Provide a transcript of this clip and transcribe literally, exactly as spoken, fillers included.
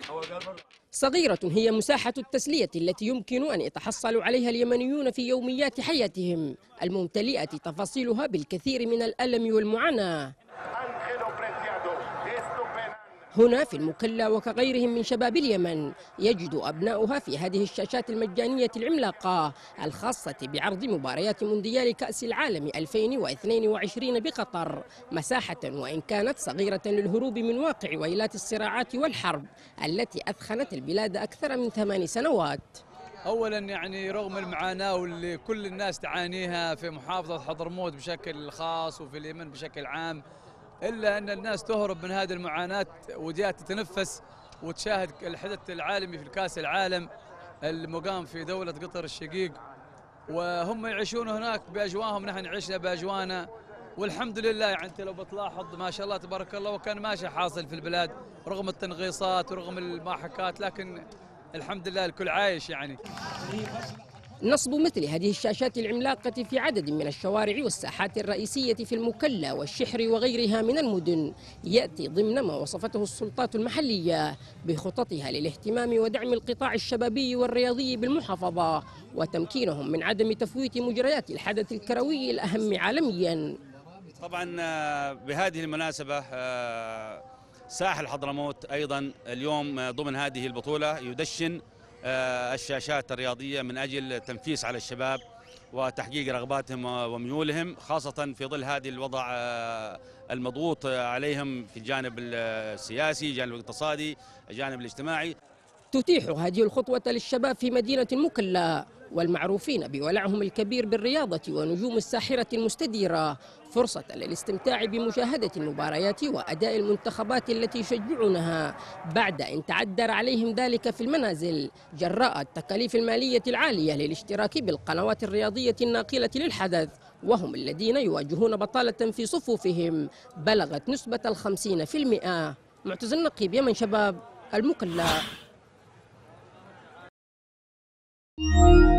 صغيرة هي مساحة التسلية التي يمكن أن يتحصل عليها اليمنيون في يوميات حياتهم الممتلئة تفاصيلها بالكثير من الألم والمعاناة. هنا في المكلا وكغيرهم من شباب اليمن يجد أبناؤها في هذه الشاشات المجانية العملاقة الخاصة بعرض مباريات مونديال كأس العالم ألفين واثنين وعشرين بقطر مساحة وإن كانت صغيرة للهروب من واقع ويلات الصراعات والحرب التي أثخنت البلاد أكثر من ثمان سنوات. أولا يعني رغم المعاناة واللي كل الناس تعانيها في محافظة حضرموت بشكل خاص وفي اليمن بشكل عام، إلا أن الناس تهرب من هذه المعاناة وجاءت تتنفس وتشاهد الحدث العالمي في كأس العالم المقام في دولة قطر الشقيق، وهم يعيشون هناك بأجواهم، نحن عشنا بأجوانا والحمد لله. يعني أنت لو بتلاحظ ما شاء الله تبارك الله وكان ماشي حاصل في البلاد رغم التنغيصات ورغم الماحكات، لكن الحمد لله الكل عايش. يعني نصب مثل هذه الشاشات العملاقة في عدد من الشوارع والساحات الرئيسية في المكلا والشحر وغيرها من المدن يأتي ضمن ما وصفته السلطات المحلية بخططها للاهتمام ودعم القطاع الشبابي والرياضي بالمحافظة وتمكينهم من عدم تفويت مجريات الحدث الكروي الأهم عالميا. طبعا بهذه المناسبة ساحل حضرموت أيضا اليوم ضمن هذه البطولة يدشن الشاشات الرياضية من أجل تنفيس على الشباب وتحقيق رغباتهم وميولهم، خاصة في ظل هذه الوضع المضغوط عليهم في الجانب السياسي، الجانب الاقتصادي، الجانب الاجتماعي. تتيح هذه الخطوة للشباب في مدينة المكلا والمعروفين بولعهم الكبير بالرياضة ونجوم الساحرة المستديرة فرصة للاستمتاع بمشاهدة المباريات وأداء المنتخبات التي يشجعونها بعد أن تعذر عليهم ذلك في المنازل جراء التكاليف المالية العالية للاشتراك بالقنوات الرياضية الناقلة للحدث، وهم الذين يواجهون بطالة في صفوفهم بلغت نسبة الخمسين في المئة. معتز النقيب، يمن شباب، المكلا.